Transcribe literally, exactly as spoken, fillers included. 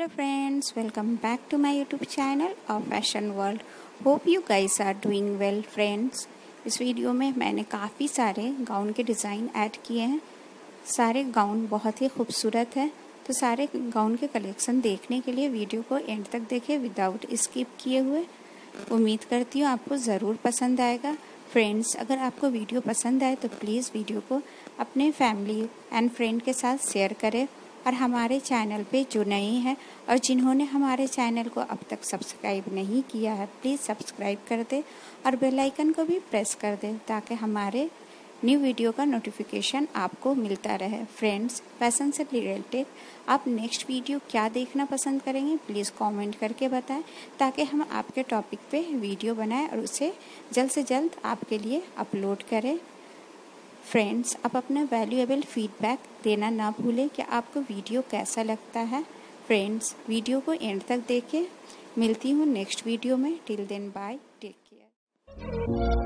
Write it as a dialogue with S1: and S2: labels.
S1: Hello friends, welcome back to my YouTube channel of Fashion World. Hope you guys are doing well friends. इस वीडियो में मैंने काफ़ी सारे गाउन के डिज़ाइन ऐड किए हैं। सारे गाउन बहुत ही खूबसूरत है, तो सारे गाउन के कलेक्शन देखने के लिए वीडियो को एंड तक देखें विदाउट स्किप किए हुए। उम्मीद करती हूँ आपको ज़रूर पसंद आएगा। फ्रेंड्स, अगर आपको वीडियो पसंद आए तो प्लीज़ वीडियो को अपने फैमिली एंड फ्रेंड के साथ शेयर करें, और हमारे चैनल पे जो नए हैं और जिन्होंने हमारे चैनल को अब तक सब्सक्राइब नहीं किया है प्लीज़ सब्सक्राइब कर दे और बेल आइकन को भी प्रेस कर दे ताकि हमारे न्यू वीडियो का नोटिफिकेशन आपको मिलता रहे। फ्रेंड्स, फैशन से रिलेटेड आप नेक्स्ट वीडियो क्या देखना पसंद करेंगे प्लीज़ कमेंट करके बताएं, ताकि हम आपके टॉपिक पे वीडियो बनाएं और उसे जल्द से जल्द आपके लिए अपलोड करें। फ्रेंड्स, आप अपना वैल्यूएबल फीडबैक देना ना भूलें कि आपको वीडियो कैसा लगता है। फ्रेंड्स, वीडियो को एंड तक देखें। मिलती हूँ नेक्स्ट वीडियो में। Till then bye, take care.